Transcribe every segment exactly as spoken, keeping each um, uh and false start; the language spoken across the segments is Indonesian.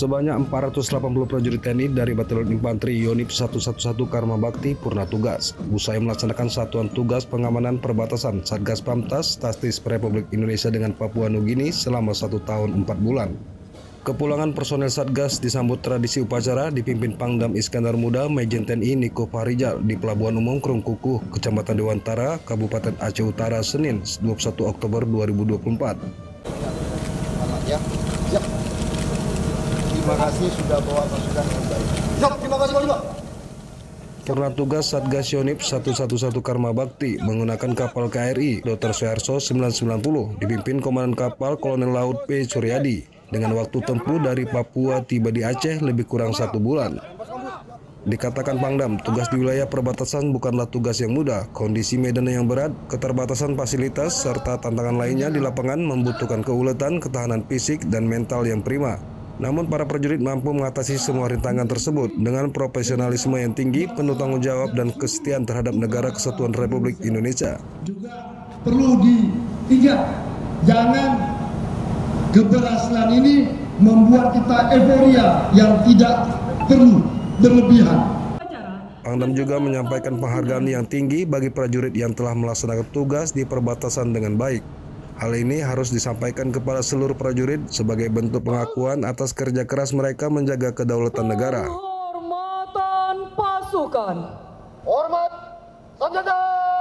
Sebanyak empat ratus delapan puluh prajurit T N I dari Batalion Infanteri Yonif seratus sebelas Karma Bakti purna tugas usai melaksanakan satuan tugas pengamanan perbatasan Satgas Pamtas Tastis Republik Indonesia dengan Papua Nugini selama satu tahun empat bulan. Kepulangan personel Satgas disambut tradisi upacara dipimpin Pangdam Iskandar Muda Majen T N I Niko Fahrizal di Pelabuhan Umum Krungkukuh, Kecamatan Dewantara, Kabupaten Aceh Utara, Senin dua puluh satu Oktober dua ribu dua puluh empat. Ya, ya. Terima kasih sudah bawa pasukan yang baik. Siap, terima kasih Pak. Purna tugas Satgas Yonif seratus sebelas Karma Bakti menggunakan kapal K R I Dokter Soeharto sembilan ratus sembilan puluh dipimpin Komandan Kapal Kolonel Laut P. Suryadi dengan waktu tempuh dari Papua tiba di Aceh lebih kurang satu bulan. Dikatakan Pangdam, tugas di wilayah perbatasan bukanlah tugas yang mudah. Kondisi medan yang berat, keterbatasan fasilitas, serta tantangan lainnya di lapangan membutuhkan keuletan, ketahanan fisik, dan mental yang prima. Namun para prajurit mampu mengatasi semua rintangan tersebut dengan profesionalisme yang tinggi, penuh tanggung jawab, dan kesetiaan terhadap negara kesatuan Republik Indonesia. Juga perlu diingat, jangan keberhasilan ini membuat kita euforia yang tidak perlu berlebihan. Pangdam juga menyampaikan penghargaan yang tinggi bagi prajurit yang telah melaksanakan tugas di perbatasan dengan baik. Hal ini harus disampaikan kepada seluruh prajurit sebagai bentuk pengakuan atas kerja keras mereka menjaga kedaulatan negara. Hormatan pasukan. Hormat senjata.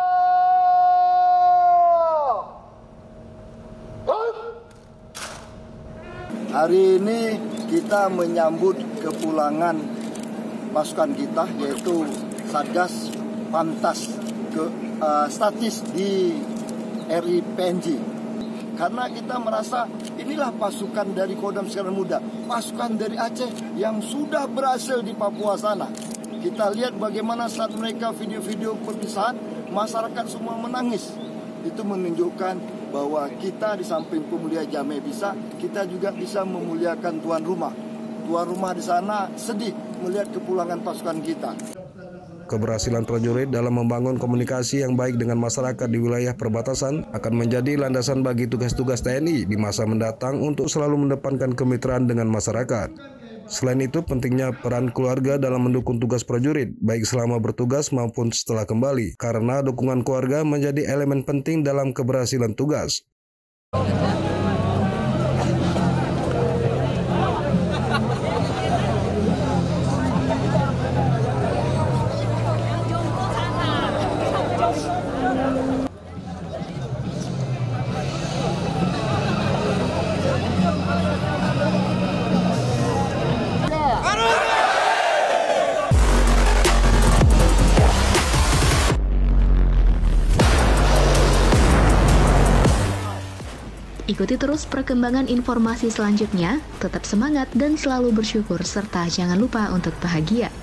Hari ini kita menyambut kepulangan pasukan kita yaitu Satgas Pamtas ke uh, statis di R I P N J. Karena kita merasa inilah pasukan dari Kodam Iskandar Muda, pasukan dari Aceh yang sudah berhasil di Papua sana. Kita lihat bagaimana saat mereka video-video perpisahan, masyarakat semua menangis. Itu menunjukkan bahwa kita di samping pemulia Jameh bisa, kita juga bisa memuliakan tuan rumah. Tuan rumah di sana sedih melihat kepulangan pasukan kita. Keberhasilan prajurit dalam membangun komunikasi yang baik dengan masyarakat di wilayah perbatasan akan menjadi landasan bagi tugas-tugas T N I di masa mendatang untuk selalu mendepankan kemitraan dengan masyarakat. Selain itu, pentingnya peran keluarga dalam mendukung tugas prajurit, baik selama bertugas maupun setelah kembali, karena dukungan keluarga menjadi elemen penting dalam keberhasilan tugas. Ikuti terus perkembangan informasi selanjutnya, tetap semangat dan selalu bersyukur, serta jangan lupa untuk bahagia.